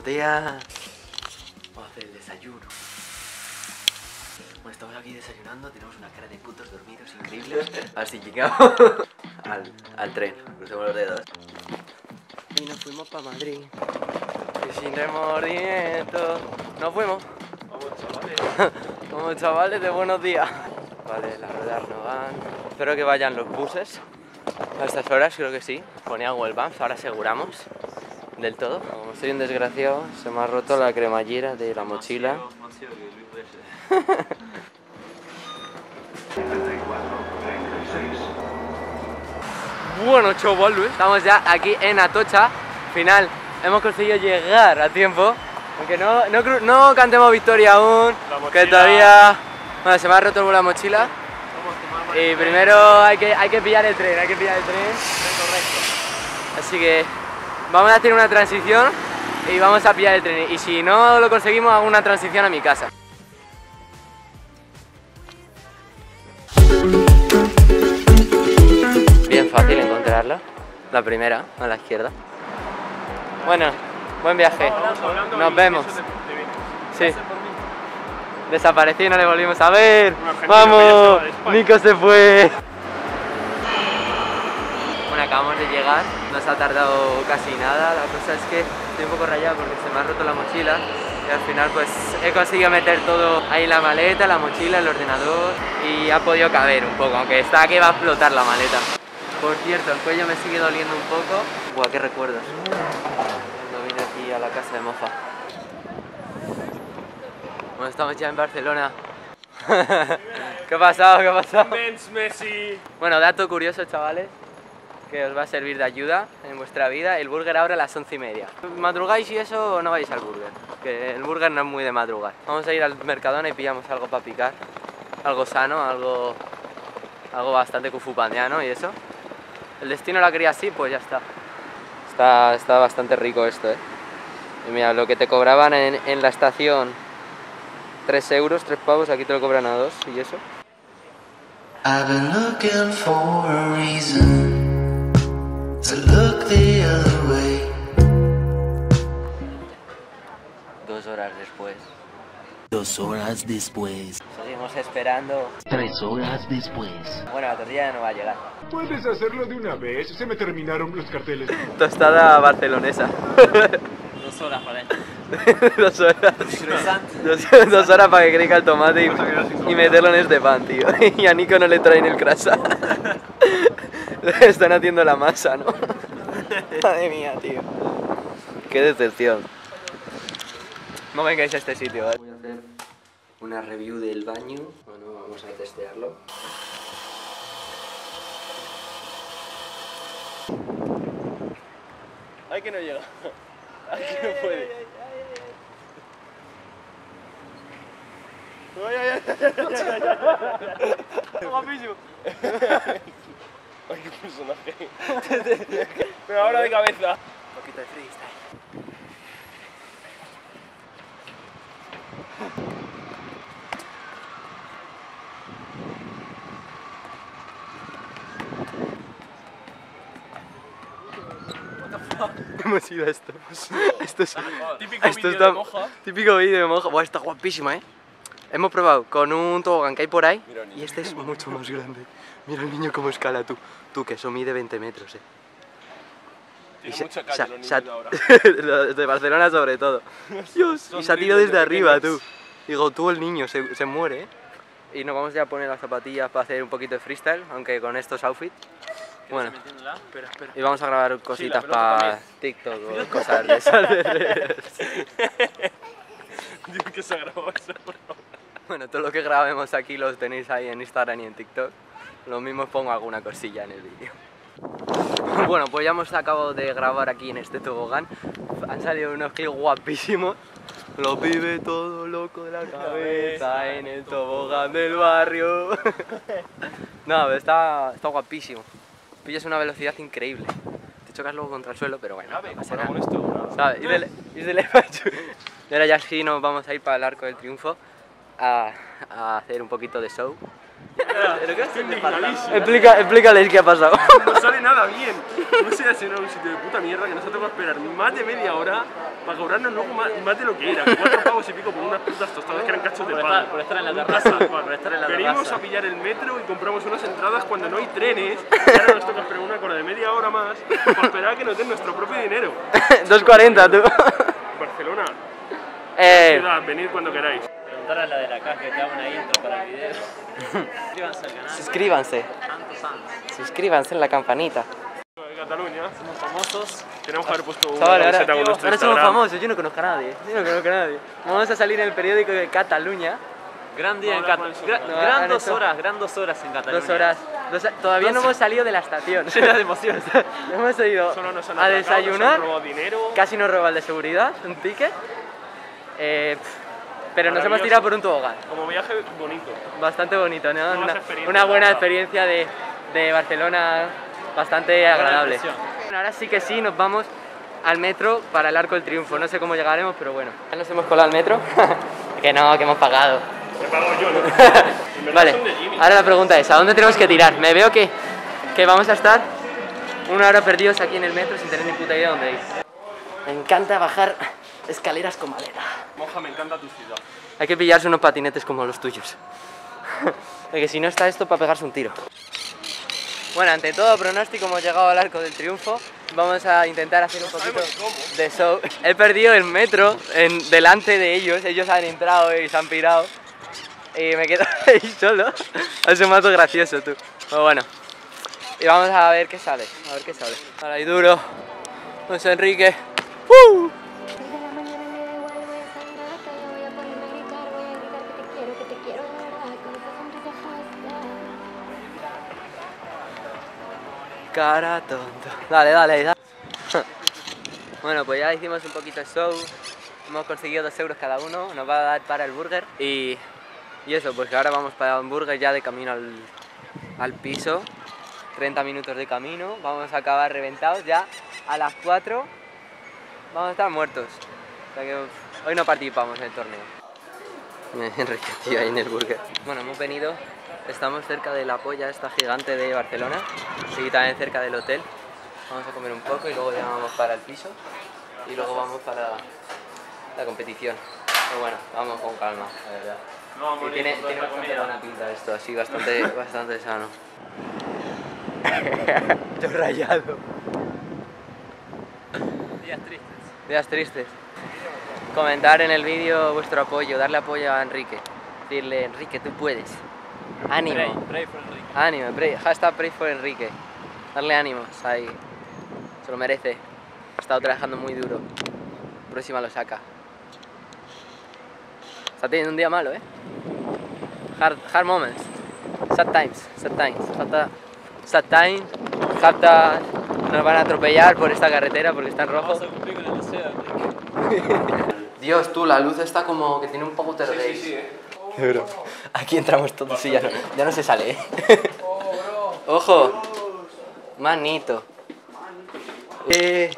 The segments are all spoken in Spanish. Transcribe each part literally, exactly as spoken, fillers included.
días. Vamos a hacer el desayuno. Bueno, estamos aquí desayunando, tenemos una cara de putos dormidos increíbles. Así llegamos al, al tren, crucemos los dedos. Y nos fuimos para Madrid. Y sin remordimiento nos fuimos. Vamos, chavales. Como chavales de buenos días. Vale, las ruedas no van. Espero que vayan los buses a estas horas, creo que sí. Ponía Google Maps, ahora aseguramos del todo. Como soy un desgraciado, se me ha roto la cremallera de la mochila. Bueno, chavales, estamos ya aquí en Atocha. Final, hemos conseguido llegar a tiempo. Aunque no, no, no cantemos victoria aún, que todavía... Bueno, se me ha roto la mochila. Y primero hay que, hay que pillar el tren, hay que pillar el tren. Así que vamos a hacer una transición y vamos a pillar el tren. Y si no lo conseguimos, hago una transición a mi casa. Bien fácil encontrarlo. La primera, a la izquierda. Bueno, buen viaje. Nos vemos. Sí. Desapareció y no le volvimos a ver. ¡Vamos! Nico se fue. Bueno, acabamos de llegar. No se ha tardado casi nada. La cosa es que estoy un poco rayado porque se me ha roto la mochila. Y al final pues he conseguido meter todo ahí en la maleta, la mochila, el ordenador. Y ha podido caber un poco, aunque está que va a explotar la maleta. Por cierto, el cuello me sigue doliendo un poco. Buah, qué recuerdos. Cuando vine aquí a la casa de Mofa. Bueno, estamos ya en Barcelona. ¿Qué ha pasado? ¿Qué ha pasado? Messi. Bueno, dato curioso, chavales, que os va a servir de ayuda en vuestra vida. El burger abre a las once y media. Madrugáis y eso, no vais al burger, que el burger no es muy de madrugar. Vamos a ir al Mercadona y pillamos algo para picar. Algo sano, algo, algo bastante cufupandiano y eso. El destino la quería así, pues ya está. Está, está bastante rico esto, eh. Y mira, lo que te cobraban en, en la estación, tres euros, tres pavos, aquí te lo cobran a dos, y eso. I've been looking for a reason to look the other way. Dos horas después. Dos horas después. Seguimos esperando. Tres horas después. Bueno, la tortilla ya no va a llegar. Puedes hacerlo de una vez, se me terminaron los carteles. Tostada barcelonesa. Dos horas para él. Dos horas. Dos, dos horas para que crezca el tomate y, y meterlo en este pan, tío. Y a Nico no le traen el croissant. Están haciendo la masa, ¿no? Madre mía, tío. Qué decepción. No vengáis a este sitio, ¿vale? Voy a hacer una review del baño. Bueno, vamos a testearlo. Ay, que no llega. Ay, que no puede. Ay, ay, ay, ay. Guapísimo. Ay, qué personaje. Pero ahora de cabeza. Un poquito de freestyle. Hemos ido a esto. Esto es, Típico esto vídeo está, de Moja. Típico vídeo de Moja. Buah, está guapísima, ¿eh? Hemos probado con un tobogán que hay por ahí. Mira, niño. Y este es mucho más grande. Mira el niño cómo escala, tú. Tú, que eso mide veinte metros, ¿eh? Tiene se- mucha se- calle los se- niños de ahora. Los de Barcelona sobre todo. Dios, Son y se ha tirado horribles desde de arriba, pequeños. tú. Digo, tú el niño, se, se muere, ¿eh? Y nos vamos ya a poner las zapatillas para hacer un poquito de freestyle, aunque con estos outfits. Bueno, Espera, espera. y vamos a grabar cositas pelota para también. TikTok o cosas de esas. Digo que se ha grabado eso, por favor. Bueno, todo lo que grabemos aquí los tenéis ahí en Instagram y en TikTok. Lo mismo os pongo alguna cosilla en el vídeo. Bueno, pues ya hemos acabado de grabar aquí en este tobogán. Han salido unos clips guapísimos. Lo pibe todo loco de la cabeza en el tobogán del barrio. No, pero está, está guapísimo. Pillas una velocidad increíble. Te chocas luego contra el suelo, pero bueno, no pasa Comparado nada. con esto, nada. ¿Sabes? Y de, y de la- y ahora ya sí nos vamos a ir para el Arco del Triunfo a, a hacer un poquito de show. Estoy indignadísimo. Explica, explícales qué ha pasado. No sale nada bien. No sé, ha sido un sitio de puta mierda que nos ha tocado esperar más de media hora para cobrarnos luego más, más de lo que era. Cuatro pavos y pico por unas putas tostadas que eran cachos de Por pan. estar, por estar en la Un terraza. casacual. Por estar en la Venimos terraza. a pillar el metro y compramos unas entradas cuando no hay trenes. Y ahora nos toca esperar una cola de media hora más para esperar a que nos den nuestro propio dinero. dos cuarenta, tú. Barcelona, Eh, ciudad, venid cuando queráis. Preguntar a la de la caja que te haga una intro para el video. Suscríbanse al canal. suscríbanse. Santos Santos. Suscríbanse en la campanita. En Cataluña Somos famosos. tenemos que haber puesto una Chavales, ahora, camiseta con nuestro ahora somos Instagram. famosos, yo no conozco a nadie. Yo no conozco a nadie. Vamos a salir en el periódico de Cataluña. Gran día en Vamos a Cataluña. poner Gran, No, gran han dos hecho- horas, gran dos horas en Cataluña. Dos horas. dos hor- todavía no Dos- hemos salido de la estación. Llena de emoción. Hemos ido Solo nos han a atracado, desayunar. nos han robado dinero. Casi nos roba el de seguridad, un ticket. Eh, pff, pero nos hemos Maravilloso. tirado por un tobogán. Como viaje bonito. Bastante bonito, ¿no? Nuevas Una, experiencias, una buena ¿verdad? experiencia de, de Barcelona, bastante agradable. impresión. Bueno, ahora sí que sí, nos vamos al metro para el Arco del Triunfo. No sé cómo llegaremos, pero bueno. Ya nos hemos colado al metro. Que no, que hemos pagado. Me pago yo, ¿no? En verdad Vale, son de Jimmy. ahora la pregunta es, ¿a dónde tenemos que tirar? Me veo que, que vamos a estar una hora perdidos aquí en el metro sin tener ni puta idea de dónde ir. Me encanta bajar escaleras con madera. Moja, me encanta tu ciudad. Hay que pillarse unos patinetes como los tuyos. Porque si no está esto para pegarse un tiro. Bueno, ante todo pronóstico hemos llegado al Arco del Triunfo. Vamos a intentar hacer un poquito sabemos cómo. de show. He perdido el metro en, delante de ellos. Ellos han entrado y se han pirado. Y me quedo ahí solo. Es un mato gracioso, tú. Pero bueno. Y vamos a ver qué sale. A ver qué sale. Ahora hay duro. Luis Enrique. ¡Uh! Desde la mañana me da igual, voy a salir a la calle, voy a ponerme a gritar, voy a gritar que te quiero, que te quiero de verdad, con esa sonrisa falsa. Cara tonto. Dale, dale, dale. Bueno, pues ya hicimos un poquito de show. Hemos conseguido dos euros cada uno. Nos va a dar para el burger. Y, y eso, pues que ahora vamos para un burger ya de camino al, al piso. treinta minutos de camino. Vamos a acabar reventados ya a las cuatro. Vamos a estar muertos. O sea que uf, hoy no participamos en el torneo. Enrique, tío, ahí en el burger. Bueno, hemos venido. Estamos cerca de la polla esta gigante de Barcelona y también cerca del hotel. Vamos a comer un poco y luego ya vamos para el piso y luego vamos para la competición. Pero bueno, vamos con calma, la verdad. No, Y tiene, tiene bastante buena pinta esto, así bastante, bastante sano. Yo rayado. Días tristes. Días tristes. Comentar en el vídeo vuestro apoyo, darle apoyo a Enrique. Decirle, Enrique, tú puedes. Ánimo. Pray, pray for Enrique. Ánimo, pray, hashtag pray for Enrique. Darle ánimos ahí. Se lo merece. Ha estado trabajando muy duro. Próxima lo saca. Está teniendo un día malo, ¿eh? Hard, hard moments. Sad times. Sad times. Falta, sad times. Falta, nos van a atropellar por esta carretera porque está en rojo. Vamos a cumplir con el deseo, Enrique. Dios, tú, la luz está como que tiene un poco de Sí, sí, sí, eh. Aquí entramos todos y ya no, ya no se sale, ¿eh? ¡Ojo! Manito. Eh.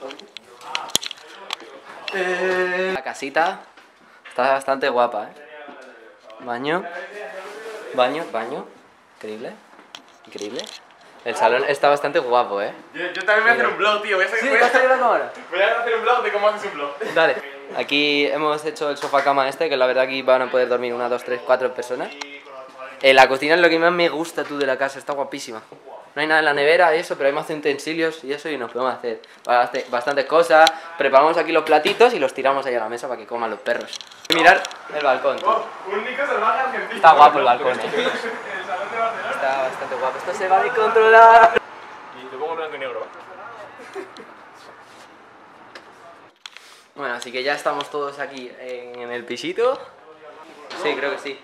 Eh. La casita está bastante guapa, ¿eh? Baño. Baño, baño. Increíble. Increíble. El salón está bastante guapo, ¿eh? Yo, yo también voy a hacer un blog, tío. Voy a, hacer, voy, a, ¿vas a ir ahora? voy a hacer un blog de cómo haces un blog. Dale. Aquí hemos hecho el sofá cama este, que la verdad aquí van a poder dormir una, dos, tres, cuatro personas. Eh, la cocina es lo que más me gusta tú de la casa, está guapísima. No hay nada en la nevera y eso, pero hay más utensilios y eso y nos podemos hacer bastante- bastantes cosas. Preparamos aquí los platitos y los tiramos ahí a la mesa para que coman los perros. Mirar el balcón, tú. Un Nico salvaje argentino. Está guapo el balcón, eh. El salón de Barcelona. Está bastante guapo. Esto se va a descontrolar. Y te pongo blanco y negro. Bueno, así que ya estamos todos aquí en, en el pisito. Sí, creo que sí.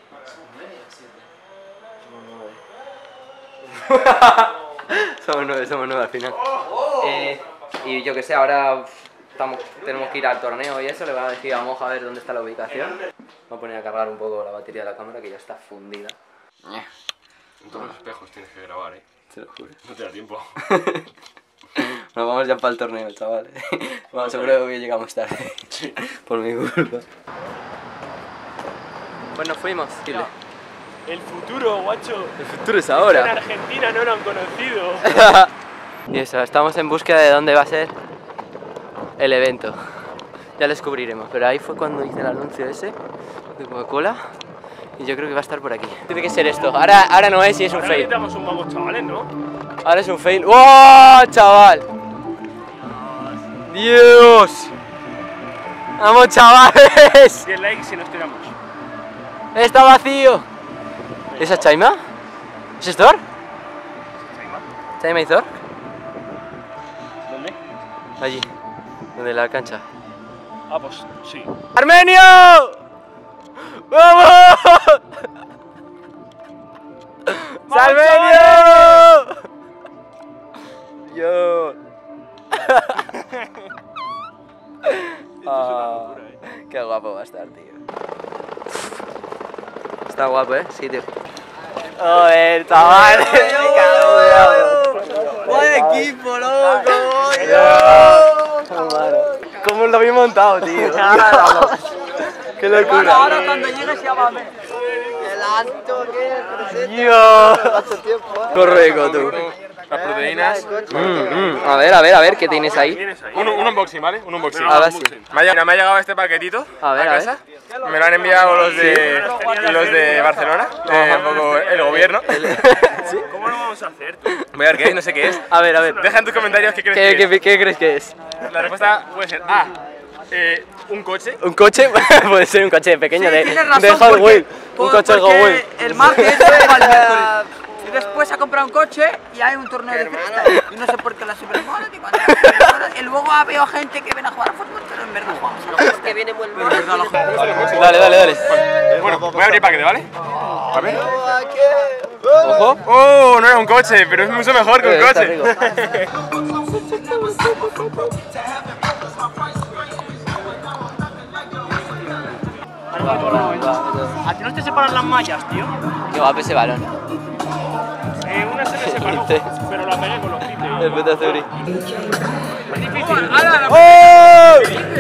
Somos nueve, somos nueve al final. Eh, y yo que sé, ahora estamos, tenemos que ir al torneo y eso. Le van a decir a Moja a ver dónde está la ubicación. Voy a poner a cargar un poco la batería de la cámara que ya está fundida. En todos los espejos tienes que grabar, eh. Te lo juro. No te da tiempo. Nos vamos ya para el torneo, chavales. Bueno, seguro que llegamos tarde. Por mi culpa. Pues nos fuimos. El futuro, guacho. El futuro es En ahora. Argentina no lo han conocido. Y eso, estamos en búsqueda de dónde va a ser el evento. Ya lo descubriremos, pero ahí fue cuando hice el anuncio ese de Coca-Cola. Y yo creo que va a estar por aquí. Tiene que ser esto. Ahora, ahora no es y es un Ahora fail. necesitamos un mago, chavales, ¿no? Ahora es un fail. ¡Oh, chaval! ¡Dios! ¡Vamos, chavales! diez likes si nos tiramos. ¡Está vacío! ¿Esa Chaima? ¿Es Thor? ¿Chaima y Thor? ¿Dónde? Allí, donde la cancha. Ah, pues sí. ¡Armenio! ¡Vamos! ¡Salmenio! Yo. Ah, qué guapo va a estar, tío. Está guapo, ¿eh? Sí, tío. Joder, chaval. ¡Buen equipo, loco! ¿Cómo lo habéis montado, tío? ¡Qué locura! Ahora cuando llegues llámame. El alto que Dios. Correcto, tú. Las proteínas. Mm, mm. A ver, a ver, a ver, ¿qué tienes ahí? ¿Tienes ahí? Un, un unboxing, ¿vale? Un unboxing. Ahora sí. Me ha, llegado- me ha llegado este paquetito A ver, a a ver. casa. Me lo han enviado los de los de Barcelona, de un poco el gobierno. ¿Cómo lo vamos a hacer, tú? Voy a ver qué es, no sé qué es. A ver, a ver. Deja en tus comentarios qué crees ¿Qué, que qué, qué crees que es? es. La respuesta puede ser A. Eh, un coche. ¿Un coche? Puede ser un coche pequeño de, tienes razón, de Hot porque- Wheels. Un por- coche Hot porque Wheels. el martes fue al miércoles. Y después ha comprado un coche y hay un torneo de freestyle. Y no sé por qué la supermoda y cuando y luego veo gente que viene a jugar a fútbol, pero en verdad jugamos a los que viene buen mono. Dale, dale, dale. Bueno, voy a abrir paquete, ¿vale? A ver. Ojo. Oh, no era un coche, pero es mucho mejor que un Está coche. rico. ¿A ti no te separan las mallas, tío? Qué guapo ese balón. Eh, una se me separó, Dice. pero la pegué con los tites. El puto Zuri. ¡Oh!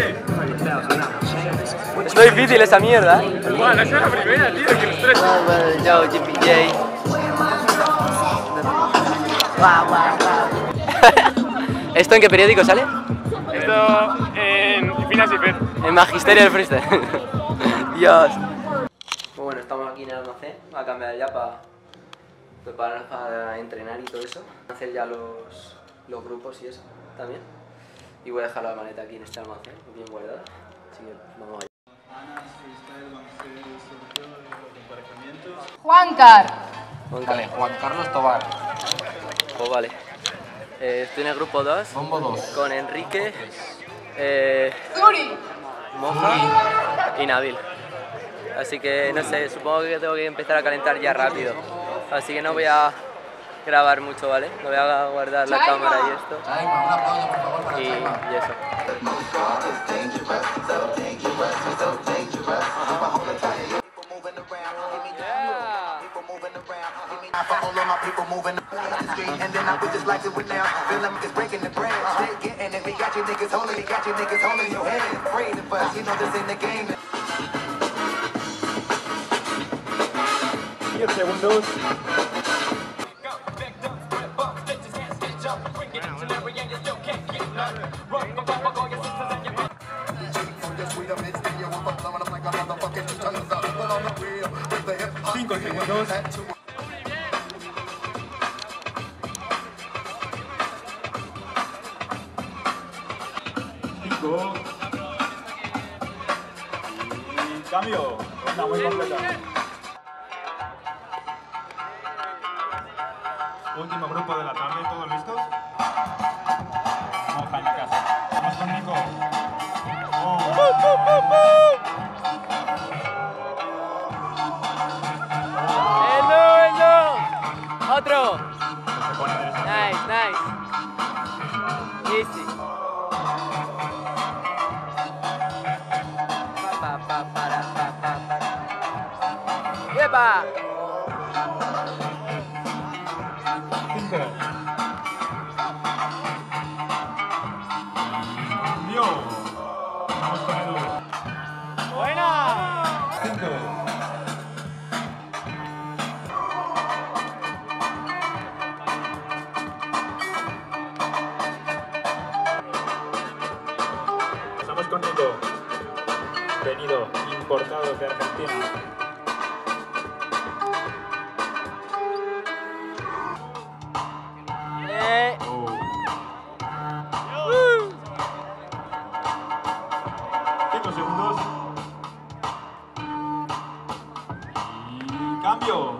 Es muy difícil esa mierda, ¿eh? Igual, esa es la primera, tío, que los tres. Yo, G P J. ¿Esto en qué periódico sale? Esto en Finas y Fer. En Magisterio del Freestyle. Dios. Bueno, estamos aquí en el almacén. Voy a cambiar ya para prepararnos para entrenar y todo eso. Hacer ya los, los grupos y eso también. Y voy a dejar la maleta aquí en este almacén, bien guardada. Así que vamos allá. Juancar. Vale, Juan Carlos Tobar. pues vale. Eh, estoy en el grupo dos. Bombo dos. Con Enrique, eh, Zuri. Moja y Nabil. Así que no sé, supongo que tengo que empezar a calentar ya rápido. Así que no voy a grabar mucho, ¿vale? No voy a guardar la cámara y esto. Chaima, un aplauso por favor para Y, Chaima. y eso. For all of my people moving on the street, and then I would just like to win now. Feel like it's breaking the bread, shit getting it. We got you niggas holding, we got you niggas holding your head, afraid of us. You know this in the game. diez segundos. cinco segundos. cinco. Y cambio. Ronda muy completa. Último grupo de la tarde, ¿todos listos? Vamos para la casa. Vamos con Nico. Oh. ¡Hello, hello! ¡Otro! Se pone interesante. Nice, nice. Easy. Pa, pa, para, pa, pa, para. ¡Yepa! cinco. Cambio. Vamos con Edu. ¡Buena! cinco. venido importado de Argentina. Eh. Oh. Cinco segundos. Y cambio.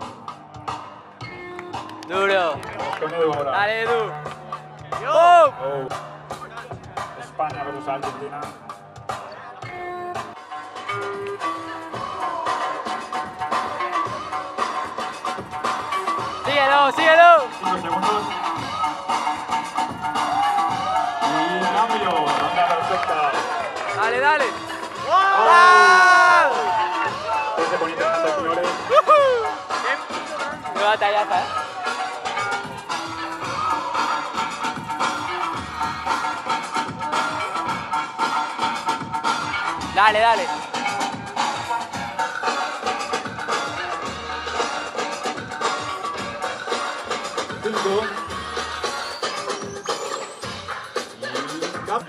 Duro. Vamos con Edu ahora. Dale, Edu. ¡Oh! Oh. España versus Argentina. Síguelo, síguelo. Cinco segundos. Y cambio. Ronda perfecta. Dale, dale. ¡Oh! Esto se pone interesante, señores. Qué batallaza, ¿eh? Dale, dale. Cinco. Y cambio.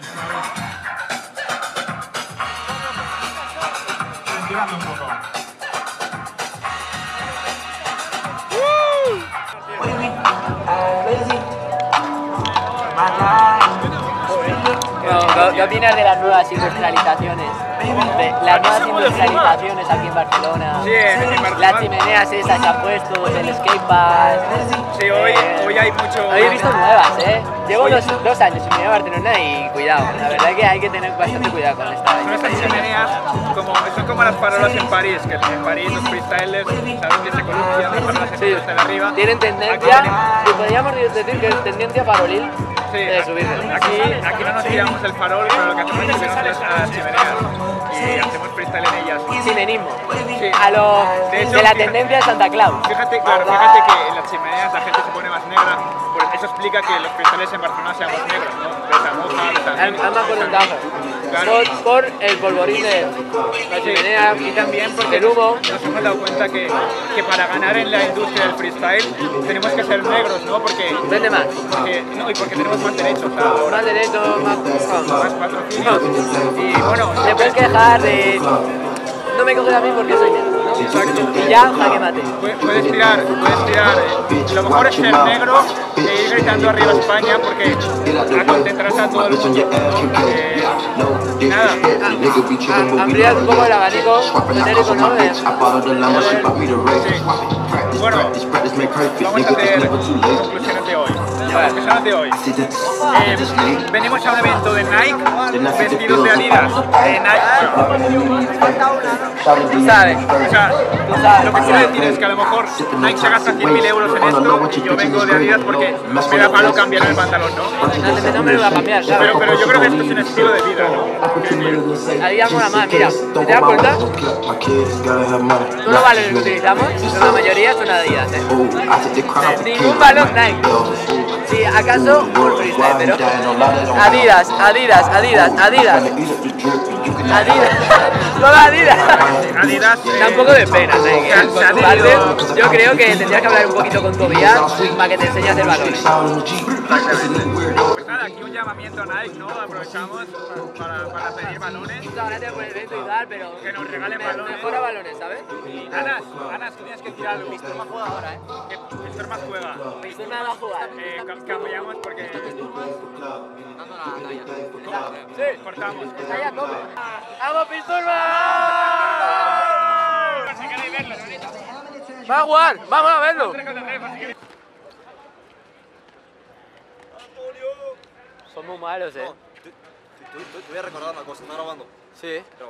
Ventilando un poco. Bueno, ¿qué opinas de las nuevas industrializaciones? De las nuevas industrializaciones aquí en Barcelona. Sí, en Barcelona. Las chimeneas esas se han puesto, el skatepark. Sí, hoy, eh, hoy hay mucho... Hoy he visto nuevas, ¿eh? Llevo dos, dos años sin venir a Barcelona y cuidado. La verdad que hay que tener bastante cuidado con esta. Son estas chimeneas, como, son como las farolas en París, que en París los freestylers, ¿sabes? Que se columpian, las farolas Sí, hasta arriba. tienen tendencia, y podríamos decir que es tendencia farolil Sí, de subirse. aquí, aquí no nos tiramos el farol, pero lo que hacemos es subirnos a las a las chimeneas y hacemos freestyle en ellas. Sinenismo. Sí. A lo De de, hecho, la fíjate- tendencia de Santa Claus. Fíjate, claro, fíjate que en las chimeneas la gente se pone más negra, por eso explica que los freestyles en Barcelona sean más negros, ¿no? De esa moja, de esa... Además por un tajo. Claro. Por, por el polvorín de la Sí, chimenea y también porque el humo. nos hemos dado cuenta que, que para ganar en la industria del freestyle tenemos que ser negros, ¿no? Porque, Vende más. porque, no, y porque tenemos más derechos, o sea, ahora Más derecho, más... más patrocinios. Y bueno, Te puedes quejar de... No me coges a mí porque soy negro, ¿no? exacto. Y ya, jaque mate. Pu- Puedes tirar, puedes tirar. eh, Lo mejor es ser negro e ir gritando arriba España porque concentrarse a todo el mundo. ¿no? Eh, y nada. A- Ampliar un poco el abanico genérico, ¿no? De- Sí. Bueno, vamos a hacer conclusiones de hoy. Conclusiones de hoy. Eh, venimos a un evento de Nike vestidos de Adidas. De Nike. Tú sabes. O sea, Tú sabes. lo que quiero decir es que a lo mejor Nike se gasta cien mil euros en esto y yo vengo de Adidas porque me da palo cambiar el pantalón, ¿no? No, no me lo va a cambiar, ¿sabes? Pero, pero yo creo que esto es un estilo de vida, ¿no? Adidas mola más, mira. Si te das cuenta, todos los balones que utilizamos, la mayoría son Adidas, ¿eh? Ningún balón Nike. Sí, acaso un freestyle, pero Adidas, Adidas, Adidas, Adidas. Adidas, todo Adidas. Adidas. eh, Da un poco de pena, Nike. se ha- ¿eh? se ha Por tu parte, tenido- yo creo que tendrías que hablar un poquito con Tobias para que te enseñe a hacer balones. Pues nada, aquí un llamamiento a Nike, ¿no? Aprovechamos para, para pedir balones. Muchas gracias por el evento y tal, pero Que nos regalen me- balones. mejora balones, ¿sabes? Anas, Anas, tú tienes que decir algo. Pistorma juega ahora, ¿eh? Que Pistorma juega. Pistorma va a jugar. Eh, ca- cambiamos porque... Sí, cortamos. Ahí a tope. ¡Vamos, Pistorma! Si queréis verlo, ¡Va a jugar! ¡Vamos a verlo! Son muy malos, eh. Te, te- te voy a recordar una cosa, ¿está grabando? Sí. Graba.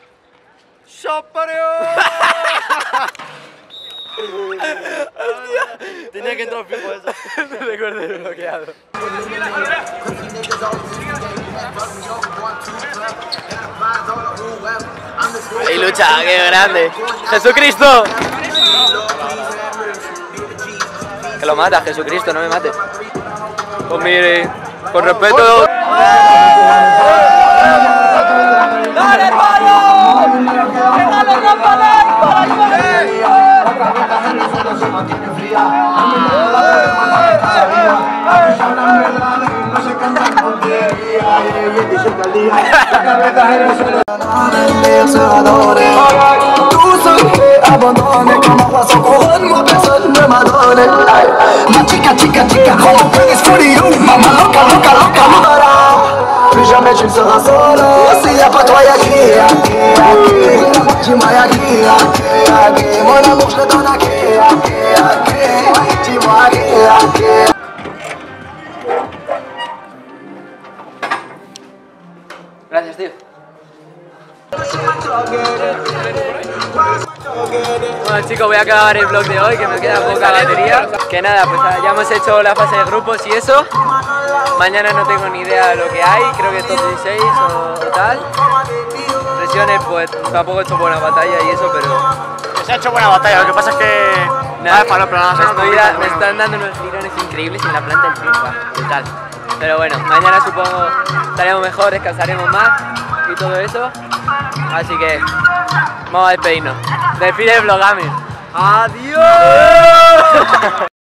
¡Hostia! Tenía que entrar fijo eso. No recuerdo el bloqueado. ¡Ahí lucha! ¡Qué grande! ¡Jesucristo! Que lo mata, Jesucristo, no me mate. Pues mire, con respeto... ¡Dale, palo! ¡Que dale, No se Tout seul et abandonné. Comment va son couronne, moi personne ne m'a donné. Ma chica, chica, chica, oh, it's for you. Mama loca, loca, loca, loca. Plus jamais tu ne seras solo. S'il n'y a pas toi, y'a qui, y'a qui, y'a qui. Dis-moi y'a qui, y'a qui, y'a qui. Mon amour je le donne à qui, y'a qui, y'a qui. Dis-moi y'a qui, y'a qui. Gracias, tío. Bueno chicos, voy a acabar el vlog de hoy, que me queda poca batería. Que nada, pues ya hemos hecho la fase de grupos y eso. Mañana no tengo ni idea de lo que hay, creo que top dieciséis o, o tal. Presiones, pues tampoco he hecho buena batalla y eso, pero... Se ha hecho buena batalla, lo que pasa es que... Nada, para pero me, estoy da, me están dando unos tirones increíbles en la planta del pie, brutal. Pero bueno, mañana supongo estaremos mejor, descansaremos más y todo eso. Así que vamos a despedirnos. Despide el vlogami. ¡Adiós!